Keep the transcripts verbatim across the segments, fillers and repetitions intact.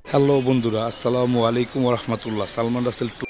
Hello বন্ধুরা, আসসালামু আলাইকুম ওয়া রাহমাতুল্লাহ। সালমান রাসেল টু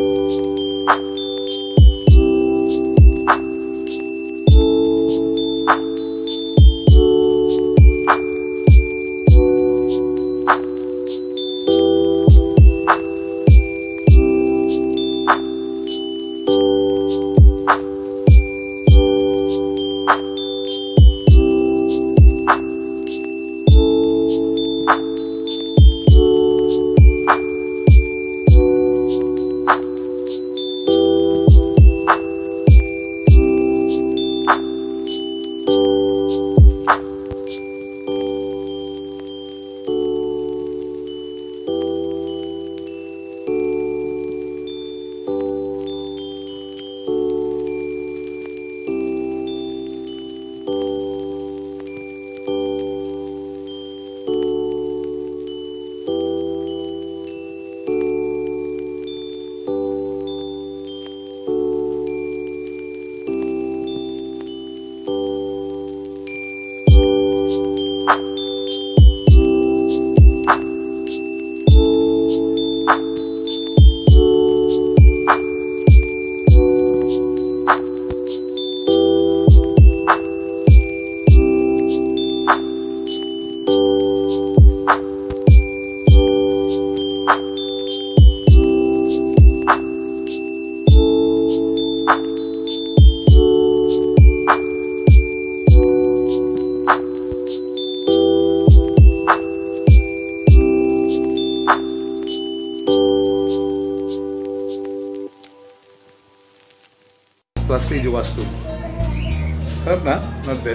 আসছে এই যে ওয়াশরুম, খারাপ না, নট ব্যাড।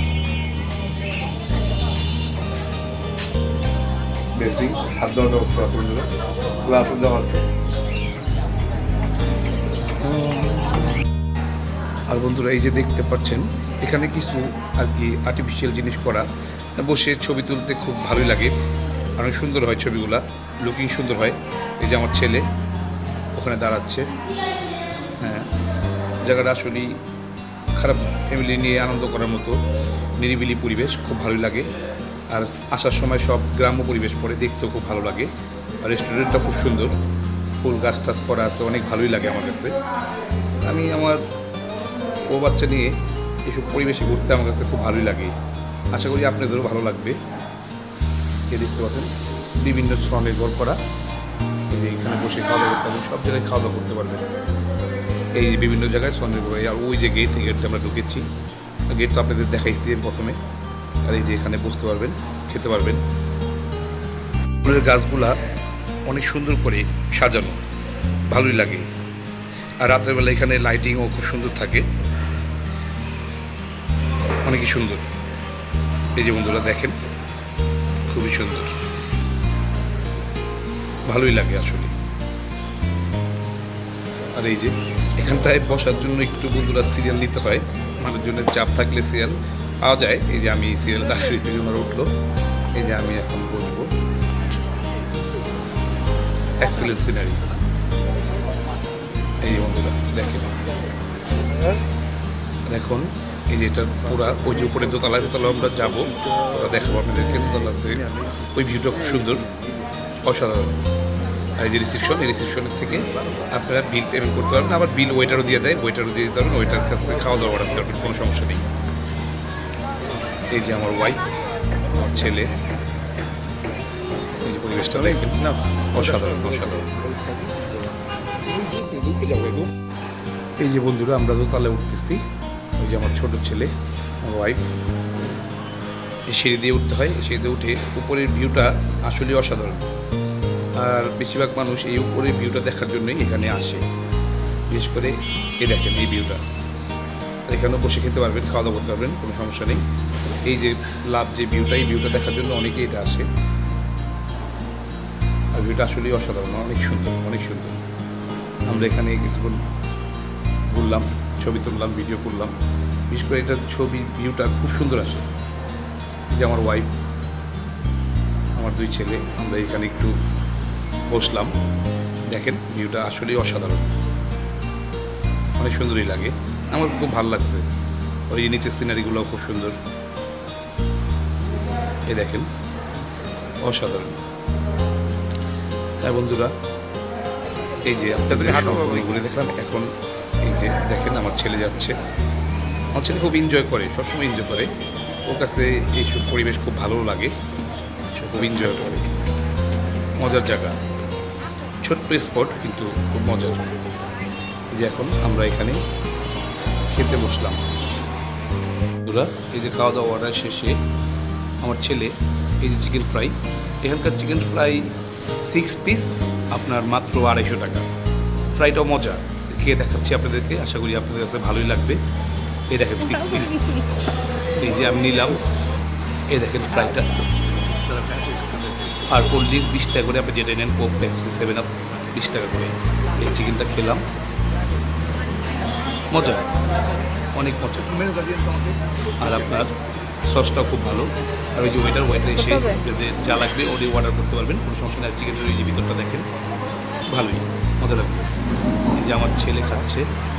বেসিং হাত ধোয়ার ব্যবস্থা আছে, বন্ধুরা গ্লাস দেওয়া আছে। আর বন্ধুরা এই যে দেখতে পাচ্ছেন এখানে কিছু আর কি আর্টিফিশিয়াল জিনিস করা, বসে ছবি তুলতে খুব ভালোই লাগে, অনেক সুন্দর হয় ছবিগুলা, লুকিং সুন্দর হয়। এই যে আমার ছেলে ওখানে দাঁড়াচ্ছে, হ্যাঁ জায়গাটা আসলেই খারাপ না, ফ্যামিলি নিয়ে আনন্দ করার মতো নিরিবিলি পরিবেশ, খুব ভালোই লাগে। আর আসার সময় সব গ্রাম্য পরিবেশ পরে দেখতেও খুব ভালো লাগে। আর রেস্টুরেন্টটা খুব সুন্দর, ফুল গাছ টাছ করা আসতে অনেক ভালোই লাগে আমার কাছে। আমি আমার ও বাচ্চা নিয়ে এসব পরিবেশে ঘুরতে আমার কাছে খুব ভালোই লাগে, আশা করি আপনাদেরও ভালো লাগবে। এ দেখতে পাচ্ছেন বিভিন্ন স্বর্ণের ঘর করা, এই যে এখানে বসে খাওয়া দাওয়া করতে পারবেন, সব জায়গায় খাওয়া দাওয়া করতে পারবেন। এই বিভিন্ন জায়গায় স্বর্ণের ঘর, আর ওই যে গেট, এই গেটটা আমরা ঢুকেছি, গেটটা আপনাদের দেখাইছি প্রথমে। আর এই যে এখানে বসতে পারবেন, খেতে পারবেন। ফুলের গাছগুলা অনেক সুন্দর করে সাজানো, ভালোই লাগে। আর রাতের বেলা এখানে লাইটিংও খুব সুন্দর থাকে, অনেকই সুন্দর। এই যে বন্ধুরা দেখেন, খুবই সুন্দর, ভালোই লাগে আসলে। আর এই যে এখানটায় বসার জন্য একটু বন্ধুরা সিরিয়াল নিতে হয়, মানুষজনের চাপ থাকলে সিরিয়াল পাওয়া যায়। এই যে আমি সিরিয়াল দাঁড়িয়েছি, আমার উঠলো, এই যে আমি এখন বসবো। এক্সেলেন্ট সিনারি, এই যে বন্ধুরা দেখেন। এখন এই যে এটা পুরা ওই যে উপরে দোতলা, দোতলা আমরা যাবো, ওটা দেখাবো আপনাদেরকে। দোতলাতে ওই ভিউটা খুব সুন্দর, অসাধারণ। আর এই যে রিসিপশন, এই রিসিপশনের থেকে আপনারা বিল পেমেন্ট করতে পারবেন, আবার বিল ওয়েটারও দিয়ে দেয়, ওয়েটারও দিয়ে দিতে পারবেন, ওয়েটার কাছ থেকে খাওয়া দাওয়া অর্ডার করতে পারবেন, কোনো সমস্যা নেই। এই যে আমার ওয়াইফ, আমার ছেলে, এই যে পরিবেশটা দেখবেন না, অসাধারণ অসাধারণ। এই যে বন্ধুরা আমরা দোতলায় উঠতেছি, ওই যে আমার ছোট ছেলে, আমার ওয়াইফ। এই সিঁড়ি দিয়ে উঠতে হয়, সিঁড়ি দিয়ে উঠে উপরের ভিউটা আসলে অসাধারণ। আর বেশিরভাগ মানুষ এই উপরের ভিউটা দেখার জন্যই এখানে আসে, বিশেষ করে এই দেখেন এই ভিউটা। এখানেও বসে খেতে পারবেন, খাওয়া দাওয়া করতে পারবেন, কোনো সমস্যা নেই। এই যে লাভ যে ভিউটা, এই ভিউটা দেখার জন্য অনেকেই এটা আসে। আর ভিউটা আসলেই অসাধারণ, অনেক সুন্দর, অনেক সুন্দর। আমরা এখানে কিছুক্ষণ ঘুরলাম, ছবি তুললাম, ভিডিও করলাম। বিশেষ করে এটার ছবি ভিউটা খুব সুন্দর আসে। এই যে আমার ওয়াইফ, আমার দুই ছেলে, আমরা এখানে একটু বসলাম, দেখেন ভিউটা আসলেই অসাধারণ, অনেক সুন্দরই লাগে। আমার খুব ভালো লাগছে। ওই নিচের সিনারিগুলো খুব সুন্দর, এই দেখেন অসাধারণ। হ্যাঁ বন্ধুরা, এই যে আপনাদের ঘুরে দেখলাম। এখন এই যে দেখেন আমার ছেলে যাচ্ছে। আমার ছেলে খুব এনজয় করে, সবসময় এনজয় করে। ওর কাছে এইসব পরিবেশ খুব ভালো লাগে, খুব এনজয় করে। মজার জায়গা, ছোট্ট স্পট কিন্তু খুব মজার। এই যে এখন আমরা এখানে খেতে বসলাম বন্ধুরা। এই যে খাওয়া দাওয়া অর্ডার শেষে আমার ছেলে এই যে চিকেন ফ্রাই, এখানকার চিকেন ফ্রাই সিক্স পিস আপনার মাত্র আড়াইশো টাকা। ফ্রাইটাও মজা, খেয়ে দেখাচ্ছি আপনাদেরকে, আশা করি আপনাদের কাছে ভালোই লাগবে। এই দেখেন সিক্স পিস, এই যে আমি নিলাম। এই দেখেন ফ্রাইটা, আর কোল্ড ড্রিঙ্ক বিশ টাকা করে, আপনি যেটা নেন কোক, পেপসি, সেভেন আপ বিশ টাকা করে। এই চিকেনটা খেলাম, মজা, অনেক মজা। আর আপনার সসটাও খুব ভালো। আর ওই যে ওয়েটার ওয়েটার এসে আপনাদের যা লাগবে ওটাই অর্ডার করতে পারবেন, কোনো সমস্যা নেই। চিকেনের ওই যে ভিতরটা দেখেন, ভালোই মজা লাগবে। এই যে আমার ছেলে খাচ্ছে,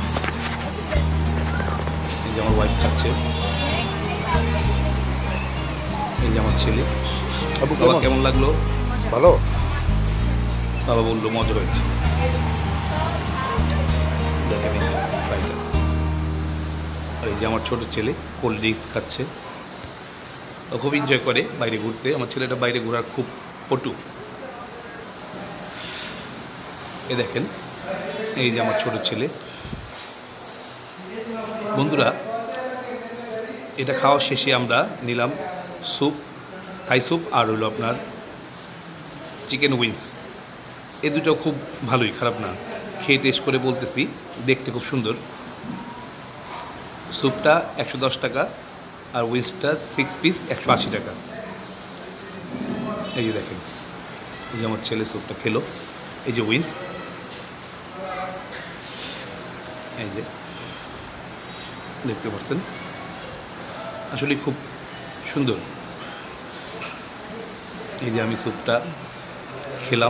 এই যে আমার ওয়াইফ খাচ্ছে, এই যে আমার ছেলে। বাবা কেমন লাগলো? ভালো। বাবা বললো মজা হয়েছে। দেখেন এই যে ফ্রাইটা। আর এই যে আমার ছোটো ছেলে কোল্ড ড্রিঙ্কস খাচ্ছে, ও খুব এনজয় করে বাইরে ঘুরতে। আমার ছেলেটা বাইরে ঘোরার খুব পটু। এ দেখেন এই যে আমার ছোটো ছেলে। বন্ধুরা, এটা খাওয়া শেষে আমরা নিলাম স্যুপ, থাই স্যুপ, আর হলো আপনার চিকেন উইংস। এ দুটো খুব ভালোই, খারাপ না। খেয়ে টেস্ট করে বলতেছি, দেখতে খুব সুন্দর। স্যুপটা একশো দশ টাকা, আর উইংসটা সিক্স পিস একশো আশি টাকা। এই যে দেখেন, এই যে আমার ছেলে স্যুপটা খেলো। এই যে উইংস, এই যে দেখতে পাচ্ছেন, আসলে খুব সুন্দর। এই যে আমি স্যুপটা খেলাম,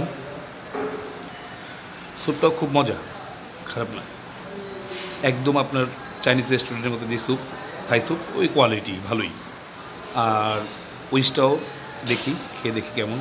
স্যুপটাও খুব মজা, খারাপ না। একদম আপনার চাইনিজ রেস্টুরেন্টের মতো যে স্যুপ, থাই স্যুপ, ওই কোয়ালিটি ভালোই। আর উইংসটাও দেখি, খেয়ে দেখি কেমন।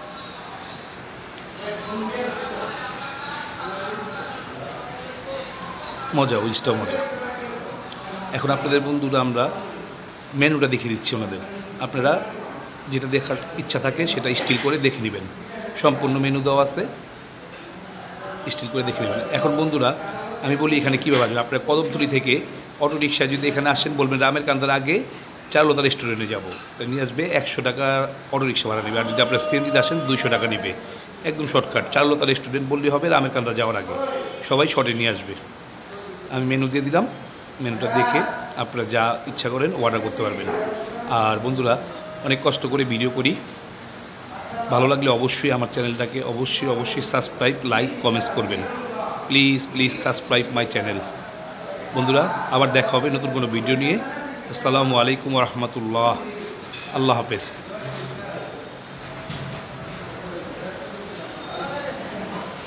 মজা, উইংসটাও মজা। এখন আপনাদের বন্ধুরা আমরা মেনুটা দেখিয়ে দিচ্ছি ওনাদের। আপনারা যেটা দেখার ইচ্ছা থাকে সেটা স্টিল করে দেখে নেবেন, সম্পূর্ণ মেনু দেওয়া আছে, স্টিল করে দেখে নেবেন। এখন বন্ধুরা আমি বলি এখানে কীভাবে আসবেন। আপনার কদমতলী থেকে অটো রিক্সা যদি এখানে আসেন, বলবেন রামের কান্দার আগে চারুলতা রেস্টুরেন্টে যাবো, তাই নিয়ে আসবে। একশো টাকা অটো রিক্সা ভাড়া নেবে। আর যদি আপনার সিএনজিতে আসেন দুইশো টাকা নেবে, একদম শর্টকাট। চারুলতা রেস্টুরেন্ট বললেই হবে, রামের কান্দা যাওয়ার আগে। সবাই শর্টে নিয়ে আসবে। আমি মেনু দিয়ে দিলাম, মেনুটা দেখে আপনারা যা ইচ্ছা করেন অর্ডার করতে পারবেন। আর বন্ধুরা, অনেক কষ্ট করে ভিডিও করি, ভালো লাগলে অবশ্যই আমার চ্যানেলটাকে অবশ্যই অবশ্যই সাবস্ক্রাইব, লাইক, কমেন্টস করবেন। Please please subscribe my channel. বন্ধুরা, আবার দেখা হবে নতুন কোনো ভিডিও নিয়ে। আসসালামু আলাইকুম ওয়া রাহমাতুল্লাহ। আল্লাহ হাফেজ।